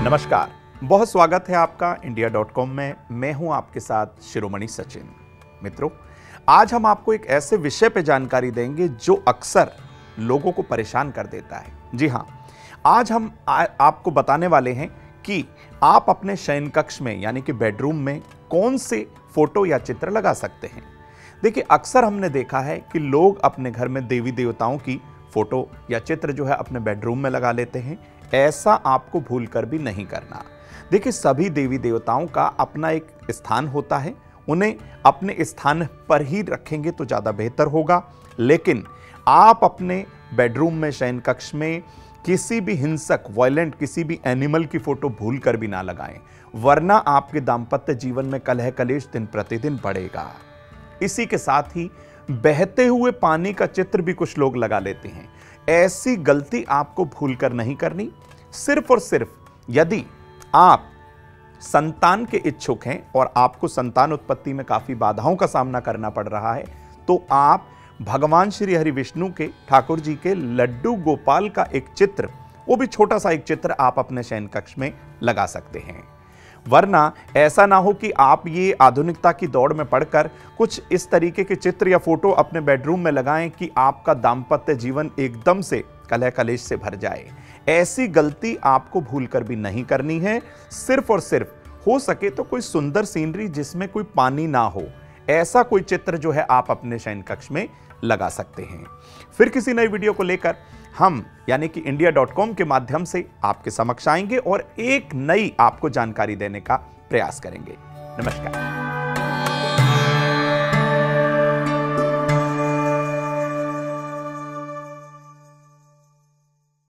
नमस्कार, बहुत स्वागत है आपका India.com में। मैं हूं आपके साथ शिरोमणि सचिन। मित्रों, आज हम आपको एक ऐसे विषय पे जानकारी देंगे जो अक्सर लोगों को परेशान कर देता है। जी हां, आज हम आपको बताने वाले हैं कि आप अपने शयन कक्ष में यानी कि बेडरूम में कौन से फोटो या चित्र लगा सकते हैं। देखिए, अक्सर हमने देखा है कि लोग अपने घर में देवी देवताओं की फोटो या चित्र जो है अपने बेडरूम में लगा लेते हैं। ऐसा आपको भूलकर भी नहीं करना। देखिए, सभी देवी देवताओं का अपना एक स्थान होता है, उन्हें अपने स्थान पर ही रखेंगे तो ज़्यादा बेहतर होगा। लेकिन आप अपने बेडरूम में, शयन कक्ष में किसी भी हिंसक, वायलेंट किसी भी एनिमल की फोटो भूलकर भी ना लगाएं, वरना आपके दाम्पत्य जीवन में कलह कलेश दिन प्रतिदिन बढ़ेगा। इसी के साथ ही बहते हुए पानी का चित्र भी कुछ लोग लगा लेते हैं। ऐसी गलती आपको भूलकर नहीं करनी। सिर्फ और सिर्फ यदि आप संतान के इच्छुक हैं और आपको संतान उत्पत्ति में काफी बाधाओं का सामना करना पड़ रहा है, तो आप भगवान श्री हरि विष्णु के, ठाकुर जी के लड्डू गोपाल का एक चित्र, वो भी छोटा सा एक चित्र आप अपने शयन कक्ष में लगा सकते हैं। वरना ऐसा ना हो कि आप ये आधुनिकता की दौड़ में पड़कर कुछ इस तरीके के चित्र या फोटो अपने बेडरूम में लगाएं कि आपका दाम्पत्य जीवन एकदम से कलह कलेश से भर जाए। ऐसी गलती आपको भूलकर भी नहीं करनी है। सिर्फ और सिर्फ हो सके तो कोई सुंदर सीनरी जिसमें कोई पानी ना हो, ऐसा कोई चित्र जो है आप अपने शयन कक्ष में लगा सकते हैं। फिर किसी नई वीडियो को लेकर हम यानी कि India.com के माध्यम से आपके समक्ष आएंगे और एक नई आपको जानकारी देने का प्रयास करेंगे। नमस्कार।